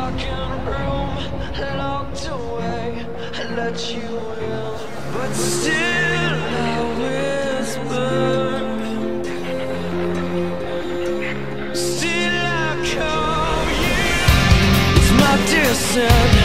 darkened room, locked away, I let you in, but still I whisper, still I call you. It's my descent.